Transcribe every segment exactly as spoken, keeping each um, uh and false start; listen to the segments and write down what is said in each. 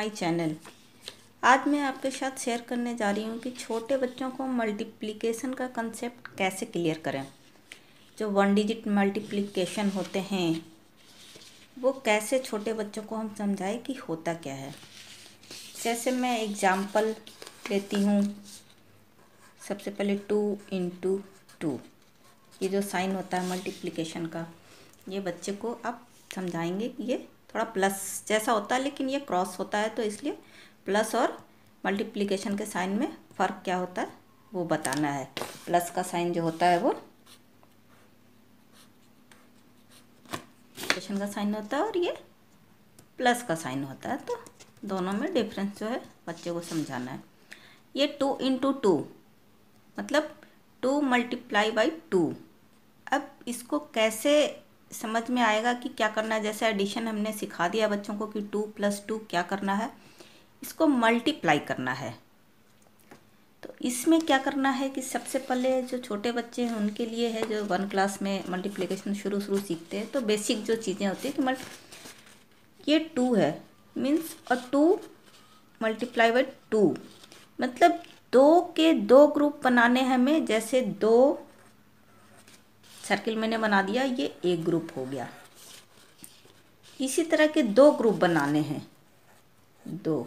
My channel. आज मैं आपके साथ शेयर करने जा रही हूँ कि छोटे बच्चों को मल्टीप्लिकेशन का कंसेप्ट कैसे क्लियर करें। जो वन डिजिट मल्टीप्लिकेशन होते हैं वो कैसे छोटे बच्चों को हम समझाएं कि होता क्या है। जैसे मैं एग्जाम्पल लेती हूँ। सबसे पहले टू इंटू टू, ये जो साइन होता है मल्टीप्लिकेशन का, ये बच्चे को आप समझाएंगे कि ये थोड़ा प्लस जैसा होता है लेकिन ये क्रॉस होता है, तो इसलिए प्लस और मल्टीप्लिकेशन के साइन में फ़र्क क्या होता है वो बताना है। प्लस का साइन जो होता है वो मल्टीप्लिकेशन का साइन होता है और ये प्लस का साइन होता है, तो दोनों में डिफरेंस जो है बच्चे को समझाना है। ये टू इंटू टू मतलब टू मल्टीप्लाई बाई टू। अब इसको कैसे समझ में आएगा कि क्या करना है। जैसे एडिशन हमने सिखा दिया बच्चों को कि टू प्लस टू क्या करना है, इसको मल्टीप्लाई करना है। तो इसमें क्या करना है कि सबसे पहले जो छोटे बच्चे हैं उनके लिए है, जो वन क्लास में मल्टीप्लिकेशन शुरू शुरू सीखते हैं, तो बेसिक जो चीज़ें होती है कि मल्टी ये टू है मीन्स और टू मल्टीप्लाई बाई टू मतलब दो के दो ग्रुप बनाने हैं हमें। जैसे दो सर्किल मैंने बना दिया, ये एक ग्रुप हो गया। इसी तरह के दो ग्रुप बनाने हैं, दो,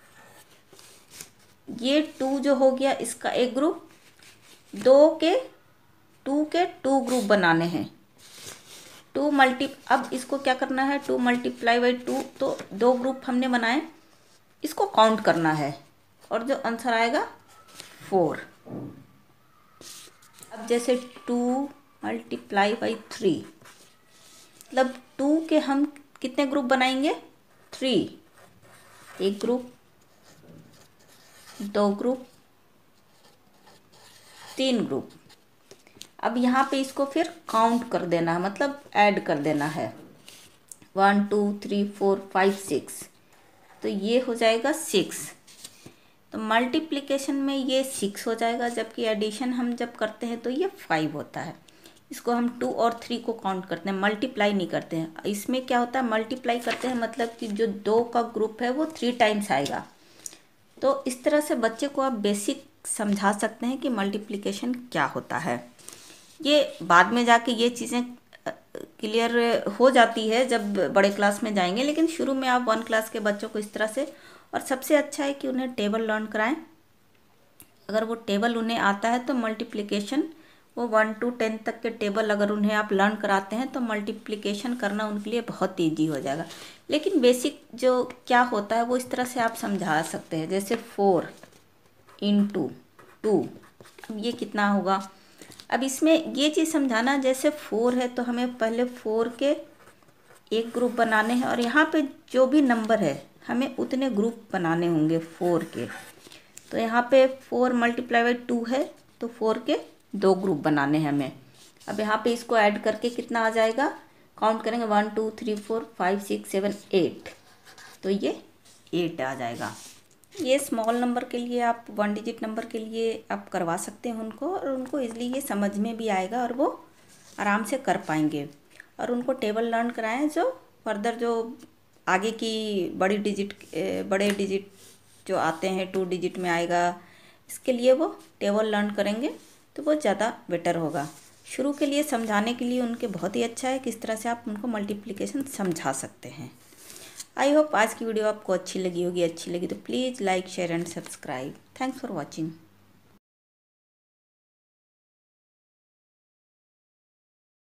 ये टू जो हो गया इसका एक ग्रुप, दो के टू के टू ग्रुप बनाने हैं। टू मल्टी अब इसको क्या करना है, टू मल्टीप्लाई बाई टू, तो दो ग्रुप हमने बनाए, इसको काउंट करना है और जो आंसर आएगा फोर। अब जैसे टू मल्टीप्लाई बाई थ्री मतलब टू के हम कितने ग्रुप बनाएंगे, थ्री, एक ग्रुप, दो ग्रुप, तीन ग्रुप। अब यहाँ पे इसको फिर काउंट कर देना है, मतलब ऐड कर देना है, one two three four five six, तो ये हो जाएगा सिक्स। तो मल्टीप्लिकेशन में ये सिक्स हो जाएगा, जबकि एडिशन हम जब करते हैं तो ये फाइव होता है। इसको हम टू और थ्री को काउंट करते हैं, मल्टीप्लाई नहीं करते हैं। इसमें क्या होता है, मल्टीप्लाई करते हैं मतलब कि जो दो का ग्रुप है वो थ्री टाइम्स आएगा। तो इस तरह से बच्चे को आप बेसिक समझा सकते हैं कि मल्टीप्लिकेशन क्या होता है। ये बाद में जाके ये चीज़ें क्लियर हो जाती है जब बड़े क्लास में जाएंगे, लेकिन शुरू में आप वन क्लास के बच्चों को इस तरह से, और सबसे अच्छा है कि उन्हें टेबल लर्न कराएं। अगर वो टेबल उन्हें आता है तो मल्टीप्लिकेशन, वो वन टू टेन तक के टेबल अगर उन्हें आप लर्न कराते हैं तो मल्टीप्लिकेशन करना उनके लिए बहुत ईजी हो जाएगा। लेकिन बेसिक जो क्या होता है वो इस तरह से आप समझा सकते हैं। जैसे फोर इंटू टू, अब ये कितना होगा। अब इसमें ये चीज़ समझाना, जैसे फोर है तो हमें पहले फोर के एक ग्रुप बनाने हैं और यहाँ पे जो भी नंबर है हमें उतने ग्रुप बनाने होंगे फोर के। तो यहाँ पे फोर मल्टीप्लाई बाई टू है तो फोर के दो ग्रुप बनाने हैं हमें। अब यहाँ पे इसको ऐड करके कितना आ जाएगा, काउंट करेंगे one two three four five six seven eight, तो ये एट आ जाएगा। ये स्मॉल नंबर के लिए, आप वन डिजिट नंबर के लिए आप करवा सकते हैं उनको, और उनको इजली ये समझ में भी आएगा और वो आराम से कर पाएंगे। और उनको टेबल लर्न कराएं जो फर्दर जो आगे की बड़ी डिजिट बड़े डिजिट जो आते हैं, टू डिजिट में आएगा, इसके लिए वो टेबल लर्न करेंगे तो वो ज़्यादा बेटर होगा। शुरू के लिए समझाने के लिए उनके बहुत ही अच्छा है किस तरह से आप उनको मल्टीप्लिकेशन समझा सकते हैं। आई होप आज की वीडियो आपको अच्छी लगी होगी। अच्छी लगी तो please like share and subscribe. Thanks for watching.